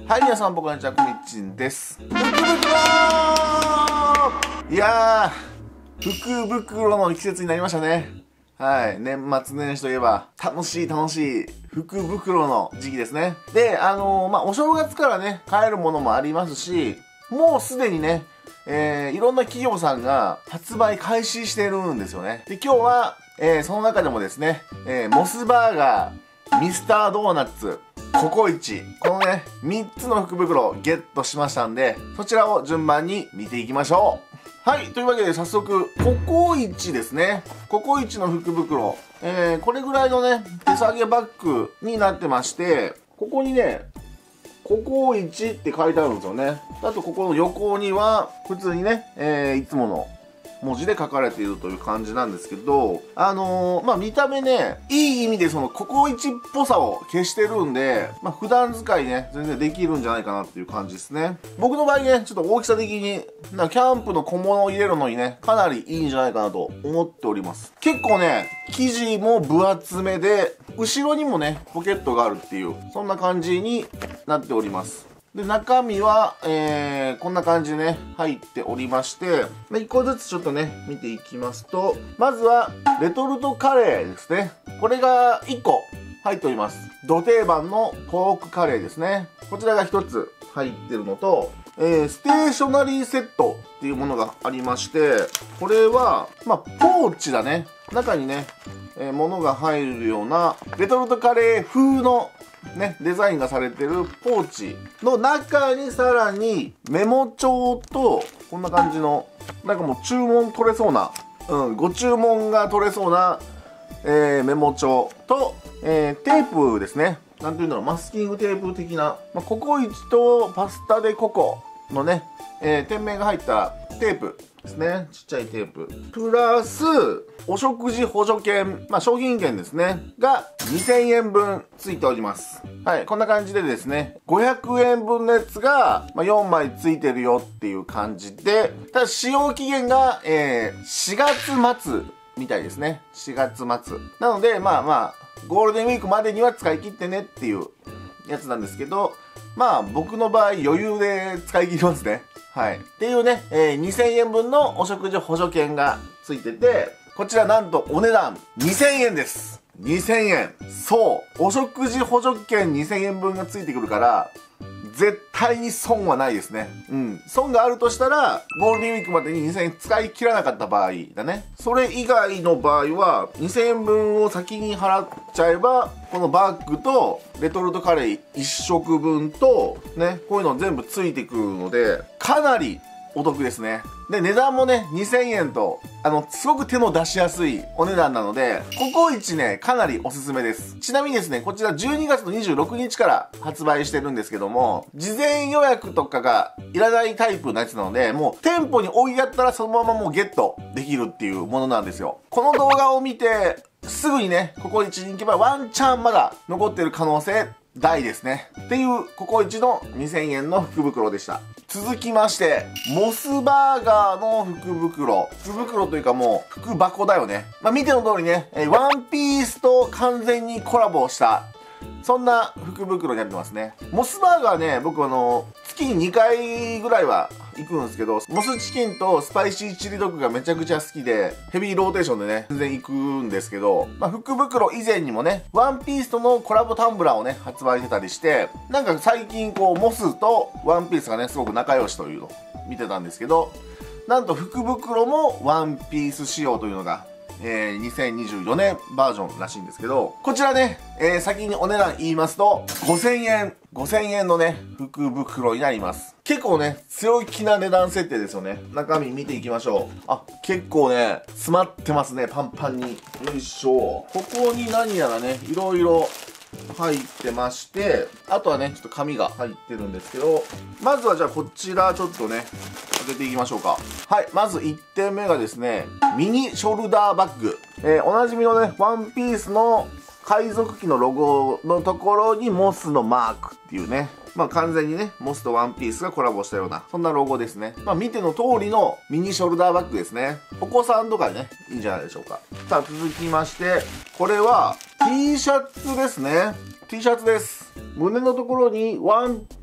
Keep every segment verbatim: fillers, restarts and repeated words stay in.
はい、皆さん、僕はこみちんです。福袋いやー、福袋の季節になりましたね。はい。年末年始といえば、楽しい楽しい福袋の時期ですね。で、あのー、まあ、お正月からね、買えるものもありますし、もうすでにね、えー、いろんな企業さんが発売開始してるんですよね。で、今日は、えー、その中でもですね、えー、モスバーガー、ミスタードーナツ、ココイチ、このね、みっつの福袋をゲットしましたんで、そちらを順番に見ていきましょう。はい、というわけで早速、ココイチですね。ココイチの福袋。えー、これぐらいのね、手提げバッグになってまして、ここにね、ココイチって書いてあるんですよね。あと、ここの横には、普通にね、えー、いつもの文字で書かれているという感じなんですけど、あのー、まあ、見た目ね、いい意味でそのココイチっぽさを消してるんで、まあ、普段使いね、全然できるんじゃないかなっていう感じですね。僕の場合ね、ちょっと大きさ的に、なんかキャンプの小物を入れるのにね、かなりいいんじゃないかなと思っております。結構ね、生地も分厚めで、後ろにもね、ポケットがあるっていう、そんな感じになっております。で、中身は、えー、こんな感じでね、入っておりまして、いっこずつちょっとね、見ていきますと、まずは、レトルトカレーですね。これがいっこ入っております。ド定番のポークカレーですね。こちらがひとつ入ってるのと、えー、ステーショナリーセットっていうものがありまして、これは、まあ、ポーチだね。中にね、えー、物が入るような、レトルトカレー風のね、デザインがされてるポーチの中にさらにメモ帳と、こんな感じの、なんかもう注文取れそうな、うん、ご注文が取れそうな、えー、メモ帳と、えー、テープですね。なんていうんだろう、マスキングテープ的な、まあ、ココイチとパスタデココのね、えー、店名が入ったテープですね。ちっちゃいテープ。プラス、お食事補助券、まあ商品券ですね。がにせんえんぶんついております。はい、こんな感じでですね、ごひゃくえんぶんのやつが、まあ、よんまいついてるよっていう感じで、ただ使用期限が、えー、しがつまつみたいですね。しがつまつ。なので、まあまあ、ゴールデンウィークまでには使い切ってねっていうやつなんですけど、まあ僕の場合余裕で使い切りますね。はい。っていうね、えー、にせんえんぶんのお食事補助券がついてて、こちらなんとお値段にせんえんです。にせんえん。そう。お食事補助券にせんえんぶんがついてくるから、絶対に損はないですね。うん。損があるとしたら、ゴールデンウィークまでににせんえん使い切らなかった場合だね。それ以外の場合は、にせんえんぶんを先に払っちゃえば、このバッグと、レトルトカレーいっしょくぶんと、ね、こういうの全部ついてくるので、かなりお得ですね。で、値段もね、にせんえんと、あの、すごく手の出しやすいお値段なので、ココイチね、かなりおすすめです。ちなみにですね、こちらじゅうにがつのにじゅうろくにちから発売してるんですけども、事前予約とかがいらないタイプのやつなので、もう店舗に置いてあったらそのままもうゲットできるっていうものなんですよ。この動画を見て、すぐにね、ココイチに行けばワンチャンまだ残ってる可能性大ですね。っていうココイチのにせんえんの福袋でした。続きまして、モスバーガーの福袋。福袋というかもう福箱だよね。まあ見ての通りね、ワンピースと完全にコラボした、そんな福袋になってますね。モスバーガーね、僕あの、月ににかいぐらいは行くんですけど、モスチキンとスパイシーチリドッグがめちゃくちゃ好きで、ヘビーローテーションでね、全然行くんですけど、まあ、福袋以前にもね、ワンピースとのコラボタンブラーをね、発売してたりして、なんか最近こう、モスとワンピースがね、すごく仲良しというのを見てたんですけど、なんと福袋もワンピース仕様というのが、えー、にせんにじゅうよねんバージョンらしいんですけど、こちらね、えー、先にお値段言いますと、ごせんえん。ごせんえんのね、福袋になります。結構ね、強気な値段設定ですよね。中身見ていきましょう。あ、結構ね、詰まってますね、パンパンに。よいしょ。ここに何やらね、いろいろ入ってまして、あとはね、ちょっと紙が入ってるんですけど、まずはじゃあこちらちょっとね、開けていきましょうか。はい、まずいってんめがですね、ミニショルダーバッグ。えー、おなじみのね、ワンピースの海賊機のロゴのところにモスのマークっていうね。まあ完全にね、モスとワンピースがコラボしたような、そんなロゴですね。まあ見ての通りのミニショルダーバッグですね。お子さんとかね、いいんじゃないでしょうか。さあ続きまして、これは T シャツですね。T シャツです。胸のところにワン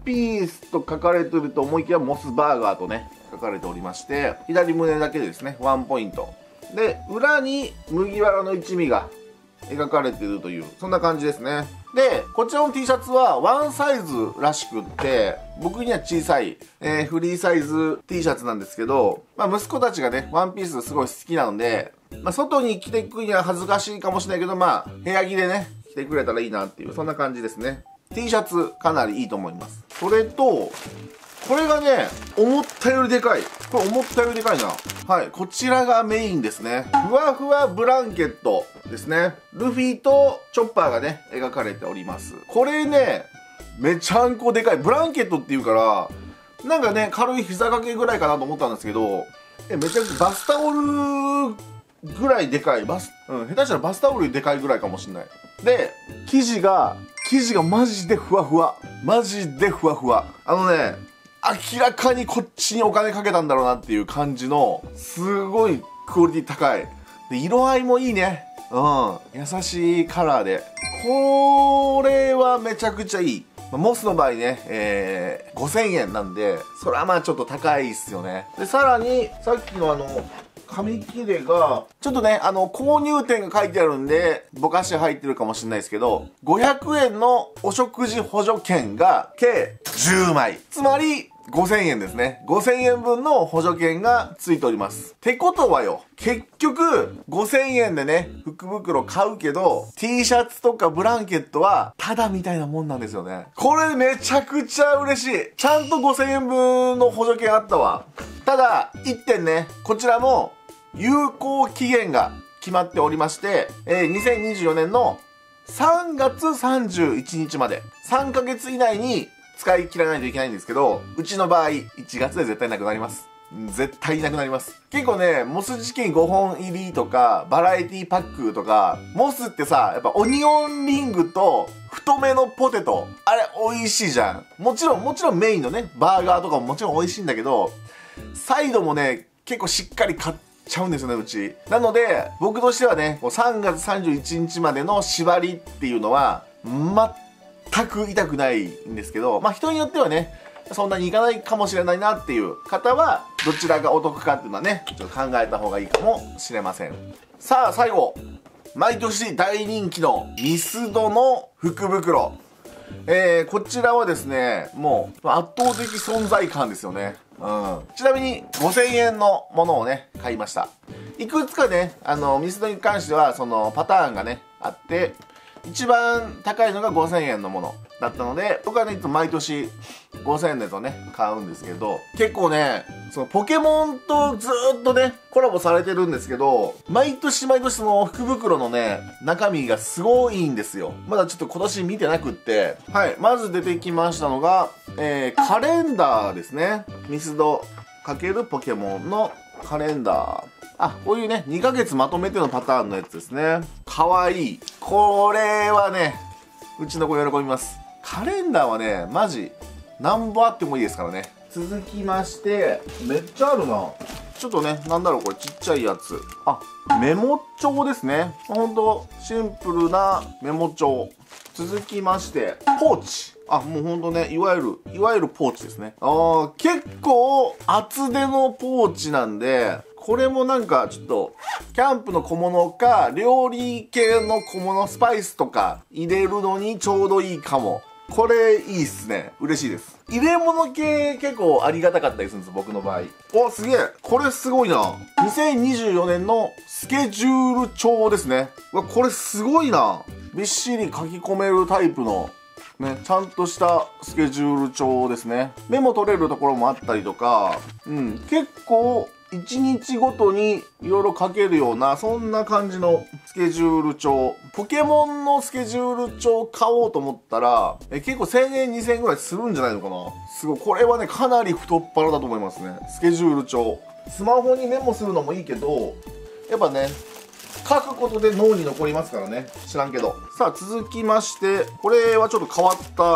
ピースと書かれてると思いきやモスバーガーとね書かれておりまして、左胸だけでですねワンポイントで、裏に麦わらの一味が描かれているという、そんな感じですね。で、こちらの T シャツはワンサイズらしくって、僕には小さい、えー、フリーサイズ T シャツなんですけど、まあ息子たちがね、ワンピースすごい好きなので、まあ外に着てくには恥ずかしいかもしれないけど、まあ部屋着でね、着てくれたらいいなっていう、そんな感じですね。T シャツかなりいいと思います。それと、これがね、思ったよりでかい。これ思ったよりでかいな。はい。こちらがメインですね。ふわふわブランケットですね。ルフィとチョッパーがね、描かれております。これね、めちゃんこでかい。ブランケットっていうから、なんかね、軽い膝掛けぐらいかなと思ったんですけど、え、めちゃくちゃバスタオルぐらいでかい。バス、うん、下手したらバスタオルよりでかいぐらいかもしんない。で、生地が、生地がマジでふわふわ。マジでふわふわ。あのね、明らかにこっちにお金かけたんだろうなっていう感じの、すごいクオリティ高い。で、色合いもいいね。うん。優しいカラーで。これはめちゃくちゃいい。モスの場合ね、えー、ごせんえんなんで、それはまあちょっと高いっすよね。で、さらに、さっきのあの、紙切れが、ちょっとね、あの、購入店が書いてあるんで、ぼかし入ってるかもしれないですけど、ごひゃくえんのお食事補助券が計じゅうまい。つまり、ごせんえんですね。ごせんえんぶんの補助券がついております。ってことはよ、結局、ごせんえんでね、福袋買うけど、T シャツとかブランケットは、タダみたいなもんなんですよね。これめちゃくちゃ嬉しい。ちゃんとごせんえんぶんの補助券あったわ。ただ、いってんね、こちらも、有効期限が決まっておりまして、えー、にせんにじゅうよねんのさんがつさんじゅういちにちまで、さんかげつ以内に使い切らないといけないんですけど、うちの場合、いちがつで絶対なくなります。絶対なくなります。結構ね、モスチキンごほん入りとか、バラエティパックとか、モスってさ、やっぱオニオンリングと太めのポテト、あれ美味しいじゃん。もちろん、もちろんメインのね、バーガーとかももちろん美味しいんだけど、サイドもね、結構しっかり買ってちゃうんですよね、うち。なので、僕としてはね、さんがつさんじゅういちにちまでの縛りっていうのは、全く痛くないんですけど、まあ人によってはね、そんなにいかないかもしれないなっていう方は、どちらがお得かっていうのはね、ちょっと考えた方がいいかもしれません。さあ、最後。毎年大人気のミスドの福袋。えー、こちらはですね、もう圧倒的存在感ですよね。うん。ちなみにごせんえんのものをね、買いました。いくつかね、あの、ミスドに関しては、そのパターンがね、あって、一番高いのがごせんえんのものだったので、僕はね、いつも毎年ごせんえんのやつをね、買うんですけど、結構ね、そのポケモンとずーっとね、コラボされてるんですけど、毎年毎年その福袋のね、中身がすごいんですよ。まだちょっと今年見てなくって、はい、まず出てきましたのが、えー、カレンダーですね。ミスド×ポケモンのカレンダー。あ、こういうね、にかげつまとめてのパターンのやつですね。かわいい。これはね、うちの子喜びます。カレンダーはね、マジ、なんぼあってもいいですからね。続きまして、めっちゃあるな。ちょっとね、なんだろう、これちっちゃいやつ。あ、メモ帳ですね。ほんと、シンプルなメモ帳。続きまして、ポーチ。あ、もうほんとね、いわゆる、いわゆるポーチですね。あー、結構、厚手のポーチなんで、これもなんかちょっと、キャンプの小物か、料理系の小物、スパイスとか入れるのにちょうどいいかも。これいいっすね。嬉しいです。入れ物系結構ありがたかったりするんです、僕の場合。お、すげえ。これすごいな。にせんにじゅうよねんのスケジュール帳ですね。うわ、これすごいな。びっしり書き込めるタイプの、ね、ちゃんとしたスケジュール帳ですね。メモ取れるところもあったりとか、うん、結構、いちにちごとにいろいろ書けるような、そんな感じのスケジュール帳。ポケモンのスケジュール帳買おうと思ったら、え結構せんえん、にせんえんぐらいするんじゃないのかな。すごい、これはね、かなり太っ腹だと思いますね。スケジュール帳。スマホにメモするのもいいけど、やっぱね、書くことで脳に残りますからね。知らんけど。さあ、続きまして、これはちょっと変わった、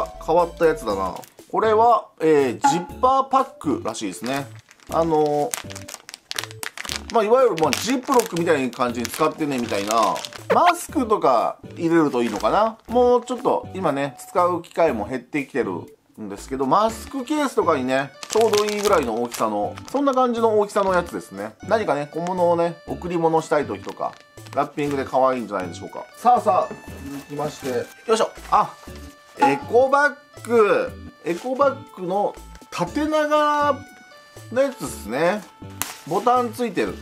変わったやつだな。これは、えー、ジッパーパックらしいですね。あのー、まあ、いわゆる、まあ、ジップロックみたいな感じに使ってね、みたいな。マスクとか入れるといいのかな。もうちょっと、今ね、使う機会も減ってきてるんですけど、マスクケースとかにね、ちょうどいいぐらいの大きさの、そんな感じの大きさのやつですね。何かね、小物をね、贈り物したい時とか、ラッピングで可愛いんじゃないでしょうか。さあさあ、続きまして、よいしょ。あ、エコバッグ。エコバッグの縦長のやつですね。ボタンついてる。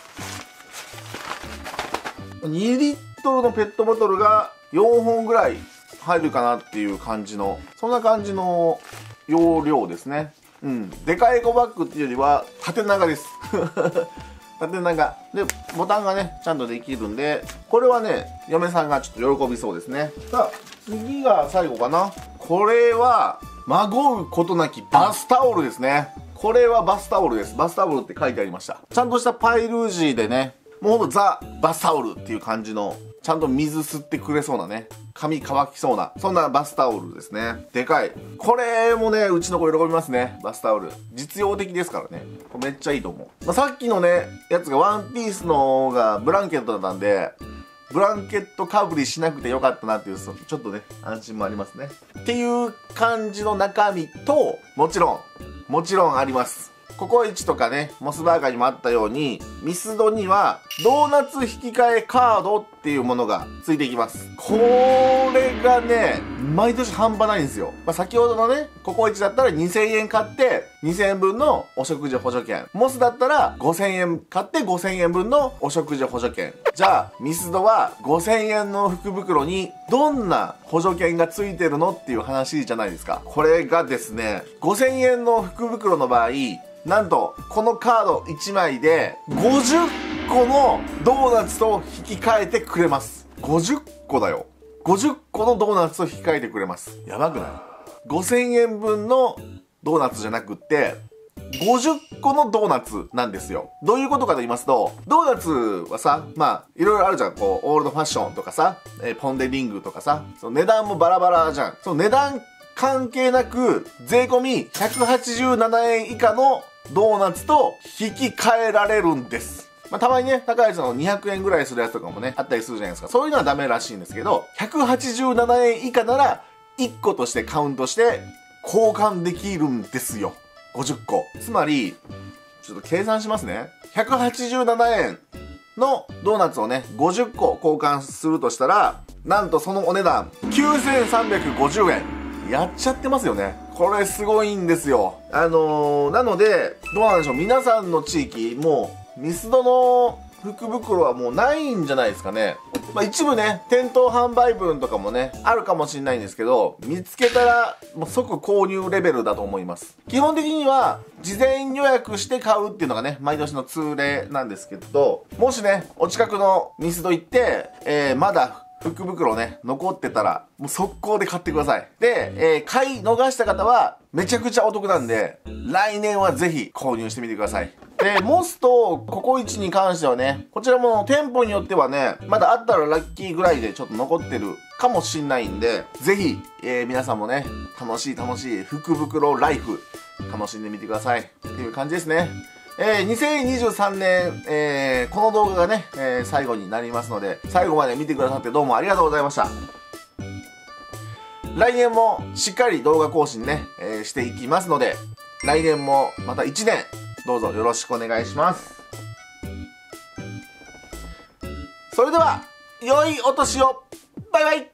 にリットルのペットボトルがよんほんぐらい入るかなっていう感じの、そんな感じの容量ですね。うん。でかいエコバッグっていうよりは縦長です。縦長。で、ボタンがね、ちゃんとできるんで、これはね、嫁さんがちょっと喜びそうですね。さあ、次が最後かな。これは、まごうことなきバスタオルですね。これはバスタオルです。バスタオルって書いてありました。ちゃんとしたパイルージーでね、もうほんとザ・バスタオルっていう感じの、ちゃんと水吸ってくれそうなね、髪乾きそうな、そんなバスタオルですね。でかい。これもね、うちの子喜びますね、バスタオル。実用的ですからね。これめっちゃいいと思う。まあ、さっきのね、やつがワンピースのがブランケットだったんで、ブランケットかぶりしなくてよかったなっていう、ちょっとね、安心もありますね。っていう感じの中身と、もちろん、もちろんあります。ココイチとかね、モスバーガーにもあったように、ミスドには、ドーナツ引き換えカードっていうものがついてきます。これがね、毎年半端ないんですよ。まあ、先ほどのね、ココイチだったらにせんえん買って、にせんえんぶんのお食事補助券。モスだったらごせんえん買ってごせんえんぶんのお食事補助券。じゃあ、ミスドはごせんえんの福袋にどんな補助券がついてるのっていう話じゃないですか。これがですね、ごせんえんの福袋の場合、なんと、このカードいちまいでごじゅっこのドーナツと引き換えてくれます。ごじゅっこだよ。ごじゅっこのドーナツと引き換えてくれます。やばくない？ ごせんえんぶんのドーナツじゃなくって、ごじゅっこのドーナツなんですよ。どういうことかと言いますと、ドーナツはさ、まあ、いろいろあるじゃん。こう、オールドファッションとかさ、えー、ポンデリングとかさ、その値段もバラバラじゃん。その値段関係なく、税込みひゃくはちじゅうななえん以下のドーナツと引き換えられるんです。まあ、たまにね、高いやつのにひゃくえんぐらいするやつとかもね、あったりするじゃないですか。そういうのはダメらしいんですけど、ひゃくはちじゅうななえん以下なら、いっことしてカウントして交換できるんですよ。ごじゅっこ。つまり、ちょっと計算しますね。ひゃくはちじゅうななえんのドーナツをね、ごじゅっこ交換するとしたら、なんとそのお値段、きゅうせんさんびゃくごじゅうえん。やっちゃってますよね。これすごいんですよ。あのー、なので、どうなんでしょう。皆さんの地域、もう、ミスドの福袋はもうないんじゃないですかね。まあ一部ね、店頭販売分とかもね、あるかもしれないんですけど、見つけたら、もう即購入レベルだと思います。基本的には、事前予約して買うっていうのがね、毎年の通例なんですけど、もしね、お近くのミスド行って、えー、まだ、福袋ね、残ってたら、もう速攻で買ってください。で、えー、買い逃した方は、めちゃくちゃお得なんで、来年はぜひ購入してみてください。で、モスとココイチに関してはね、こちらも店舗によってはね、まだあったらラッキーぐらいでちょっと残ってるかもしんないんで、ぜひ、えー、皆さんもね、楽しい楽しい福袋ライフ、楽しんでみてください。っていう感じですね。えー、にせんにじゅうさんねん、えー、この動画がね、えー、最後になりますので、最後まで見てくださってどうもありがとうございました。来年もしっかり動画更新ね、えー、していきますので、来年もまたいちねん、どうぞよろしくお願いします。それでは、良いお年を。バイバイ。